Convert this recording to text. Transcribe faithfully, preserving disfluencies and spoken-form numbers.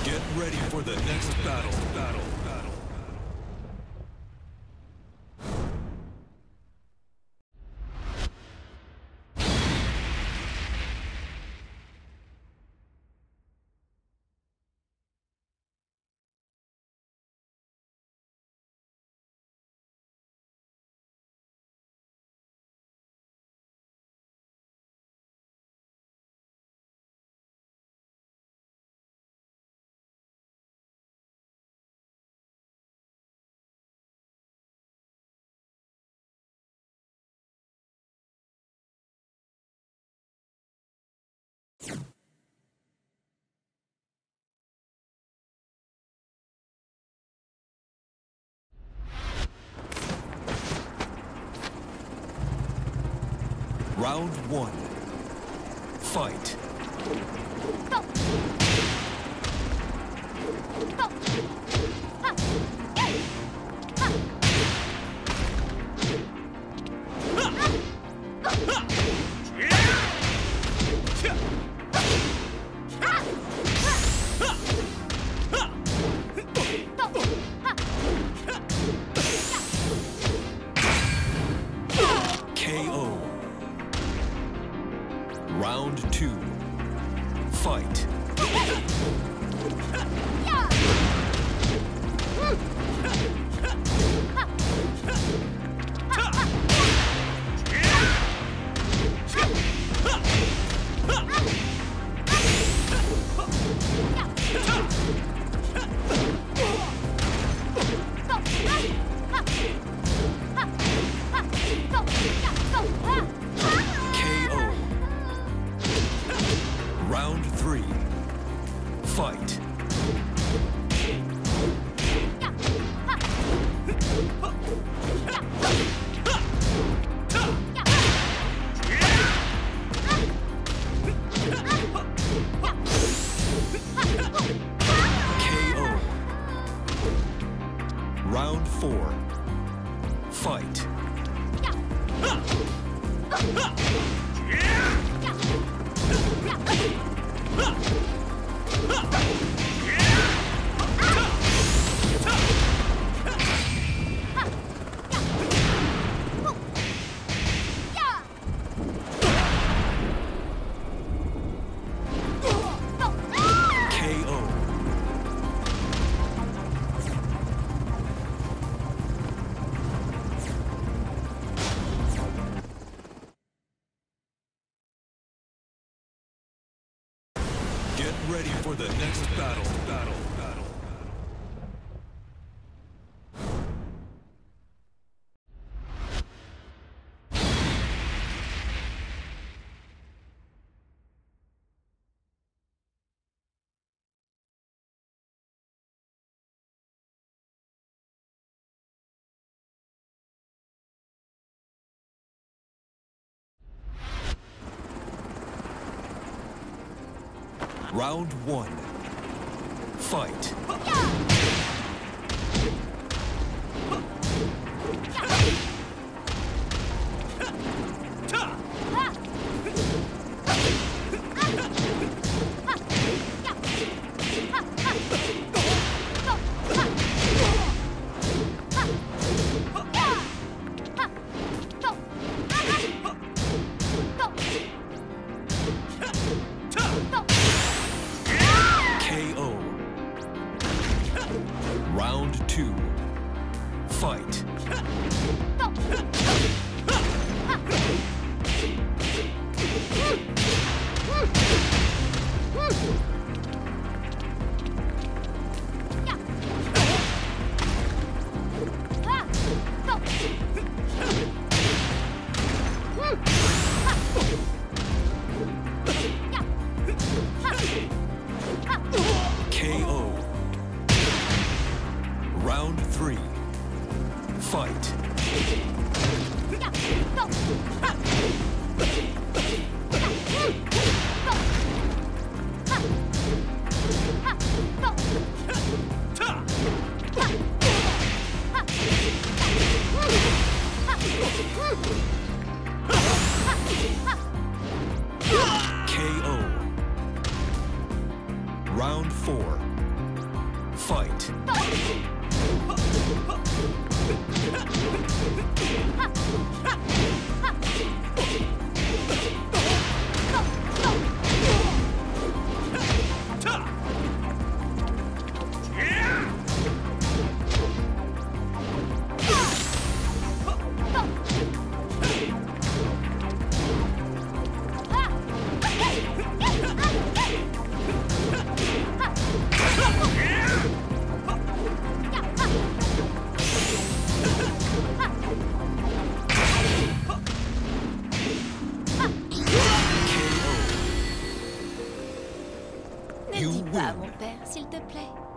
Get ready for the next battle. Battle. Battle. Round one. Fight. K O. Round two. Fight. K O. Round three. Fight. K O. Round four. Fight. K O. Get ready for the next battle. Battle. Battle. Round one. Fight. K O. Round two. Fight. K O. Round three. Fight. K O. Round four. Fight. Ne dis pas à mon père, s'il te plaît.